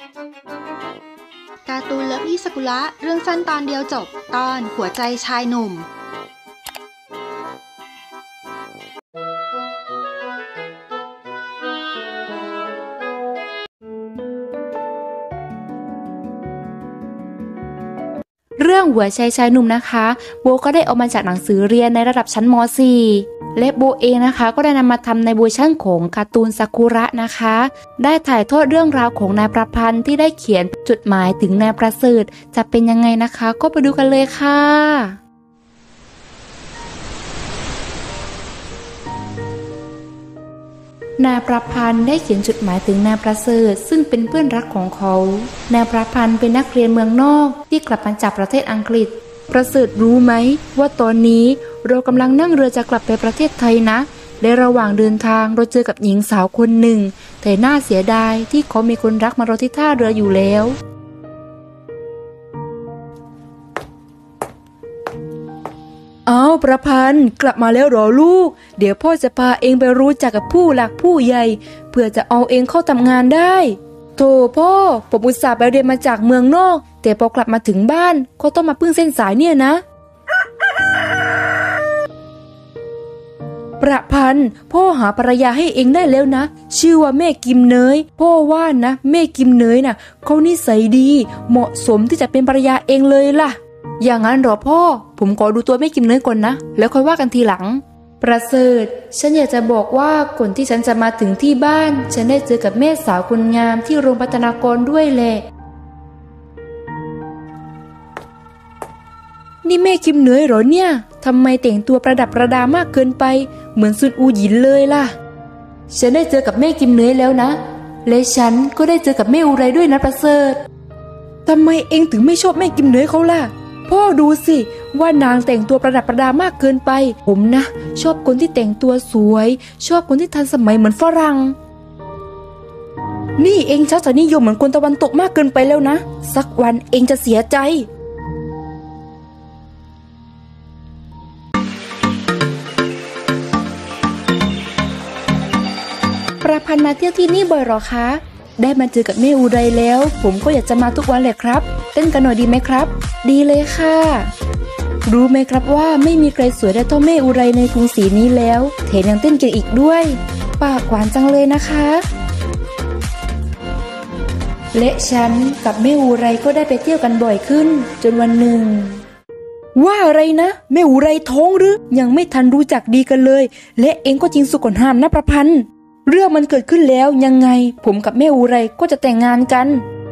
การ์ตูนเลิฟลี่สกุละเรื่องสั้นตอนเดียวจบตอนหัวใจชายหนุ่มเรื่องหัวใจชายหนุ่มนะคะโบก็ได้เอามาจากหนังสือเรียนในระดับชั้นม.4 และโบเองนะคะก็ได้นำมาทำในเวอร์ชั่นของการ์ตูนซากุระนะคะได้ถ่ายทอดเรื่องราวของนายประพันธ์ที่ได้เขียนจดหมายถึงนายประเสริฐจะเป็นยังไงนะคะก็ไปดูกันเลยค่ะนายประพันธ์ได้เขียนจดหมายถึงนายประเสริฐซึ่งเป็นเพื่อนรักของเขานายประพันธ์เป็นนักเรียนเมืองนอกที่กลับมาจากประเทศอังกฤษประเสริฐรู้ไหมว่าตอนนี้เรากำลังนั่งเรือจะกลับไปประเทศไทยนะและระหว่างเดินทางเราเจอกับหญิงสาวคนหนึ่งแต่น่าเสียดายที่เขามีคนรักมารอที่ท่าเรืออยู่แล้วอ้าวประพันธ์กลับมาแล้วหรอลูกเดี๋ยวพ่อจะพาเองไปรู้จักกับผู้หลักผู้ใหญ่เพื่อจะเอาเองเข้าทำงานได้โธ่พ่อผมอุตส่าห์ไปเรียนมาจากเมืองนอกแต่พอกลับมาถึงบ้านก็ต้องมาพึ่งเส้นสายเนี่ยนะประพันธ์พ่อหาภรรยาให้เองได้แล้วนะชื่อว่าแม่กิมเนยพ่อว่านะแม่กิมเนยน่ะเขานิสัยดีเหมาะสมที่จะเป็นภรรยาเองเลยล่ะอย่างนั้นหรอพ่อผมขอดูตัวแม่กิมเนยก่อนนะแล้วค่อยว่ากันทีหลังประเสริฐฉันอยากจะบอกว่าก่อนที่ฉันจะมาถึงที่บ้านฉันได้เจอกับแม่สาวคนงามที่โรงพัฒนากรด้วยแหละนี่แม่กิมเนยเหรอเนี่ยทำไมแต่งตัวประดับประดามากเกินไปเหมือนซุนอูหยินเลยล่ะฉันได้เจอกับแม่กิมเนยแล้วนะและฉันก็ได้เจอกับแม่อุไรด้วยนะประเสริฐทำไมเองถึงไม่ชอบแม่กิมเนยเขาล่ะพ่อดูสิว่านางแต่งตัวประดับประดามากเกินไปผมนะชอบคนที่แต่งตัวสวยชอบคนที่ทันสมัยเหมือนฝรั่งนี่เองชักจะนิยมเหมือนคนตะวันตกมากเกินไปแล้วนะสักวันเองจะเสียใจประพันธ์มาเที่ยวที่นี่บ่อยหรอคะได้มาเจอกับแม่อุไรแล้วผมก็อยากจะมาทุกวันเลยครับเต้นกันหน่อยดีไหมครับดีเลยค่ะรู้ไหมครับว่าไม่มีใครสวยได้เท่าแม่อุไรในกรุงศรีนี้แล้วแถมยังเต้นเก่งอีกด้วยปากหวานจังเลยนะคะและฉันกับแม่อุไรก็ได้ไปเที่ยวกันบ่อยขึ้นจนวันหนึ่งว่าอะไรนะแม่อุไรท้องหรือยังไม่ทันรู้จักดีกันเลยและเองก็จริงสุดก่อนห้ามนะประพันธ์เรื่องมันเกิดขึ้นแล้วยังไงผมกับแม่อุไรก็จะแต่งงานกัน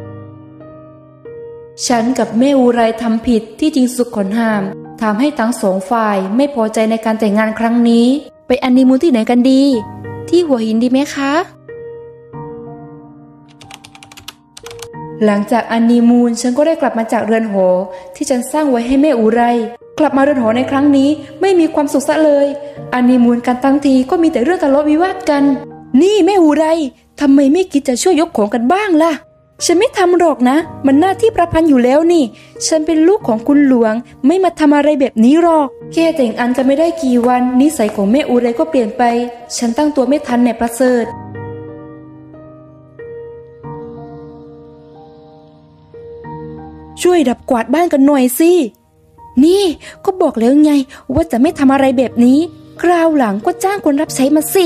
ฉันกับแม่อุไรทำผิดที่จริงสุดขนห้ามทำให้ทั้งสองฝ่ายไม่พอใจในการแต่งงานครั้งนี้ไปฮันนีมูนที่ไหนกันดีที่หัวหินดีไหมคะหลังจากฮันนีมูนฉันก็ได้กลับมาจากเรือนหอที่ฉันสร้างไว้ให้แม่อุไรกลับมาเรือนหอในครั้งนี้ไม่มีความสุขซะเลยฮันนีมูนกันทั้งทีก็มีแต่เรื่องทะเลาะวิวาทกันนี่แม่อุไรทำไมไม่คิดจะช่วยยกของกันบ้างล่ะฉันไม่ทำหรอกนะมันหน้าที่ประพันธ์อยู่แล้วนี่ฉันเป็นลูกของคุณหลวงไม่มาทำอะไรแบบนี้หรอกแค่แต่งอันกันไม่ได้กี่วันนิสัยของแม่อุไรก็เปลี่ยนไปฉันตั้งตัวไม่ทันในประเสริฐช่วยดับกวาดบ้านกันหน่อยสินี่ก็บอกแล้วไงว่าจะไม่ทำอะไรแบบนี้คราวหลังก็จ้างคนรับใช้มาสิ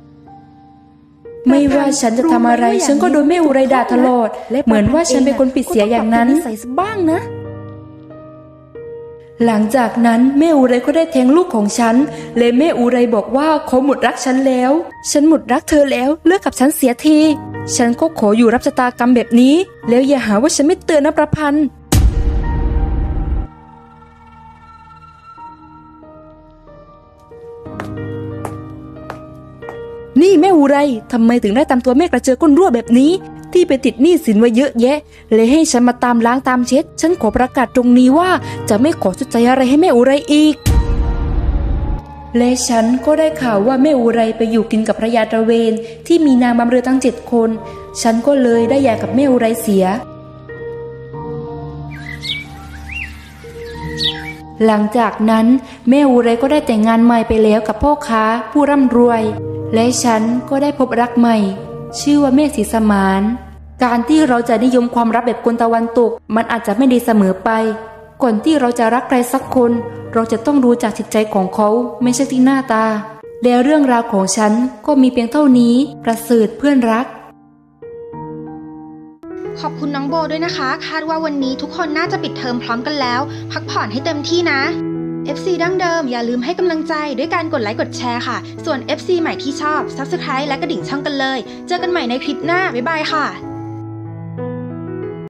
ไม่ว่าฉันจะทำอะไรฉันก็โดนแม่อุไรด่าตลอดเหมือนว่าฉันเป็นคนผิดเสียอย่างนั้นใส่บ้างนะหลังจากนั้นแม่อุไรก็ได้แทงลูกของฉันและแม่อุไรบอกว่าเขาหมดรักฉันแล้วฉันหมดรักเธอแล้วเลิกกับฉันเสียทีฉันก็ขออยู่รับชะตากรรมแบบนี้แล้วอย่าหาว่าฉันไม่เตือนนะประพันธ์นี่แม่อุไรทำไมถึงได้ตามตัวแม่กระเจิดก้นรั่วแบบนี้ที่ไปติดหนี้สินไว้เยอะแยะเลยให้ฉันมาตามล้างตามเช็ดฉันขอประกาศตรงนี้ว่าจะไม่ขอชดใช้อะไรให้แม่อุไรอีกและฉันก็ได้ข่าวว่าแม่อุไรไปอยู่กินกับพระยาตระเวนที่มีนางบำเรอทั้ง7 คนฉันก็เลยได้หย่ากับแม่อุไรเสียหลังจากนั้นแม่อุไรก็ได้แต่งงานใหม่ไปแล้วกับพ่อค้าผู้ร่ำรวยและฉันก็ได้พบรักใหม่ชื่อว่าแม่ศรีสมานการที่เราจะนิยมความรักแบบคนตะวันตกมันอาจจะไม่ดีเสมอไปก่อนที่เราจะรักใครสักคนเราจะต้องรู้จากจิตใจของเขาไม่ใช่ที่หน้าตาและเรื่องราวของฉันก็มีเพียงเท่านี้ประเสริฐเพื่อนรักขอบคุณน้องโบด้วยนะคะคาดว่าวันนี้ทุกคนน่าจะปิดเทอมพร้อมกันแล้วพักผ่อนให้เต็มที่นะ FC ดั้งเดิมอย่าลืมให้กำลังใจด้วยการกดไลค์กดแชร์ค่ะส่วน FC ใหม่ที่ชอบ Subscribe และกระดิ่งช่องกันเลยเจอกันใหม่ในคลิปหน้าบ๊ายบายค่ะ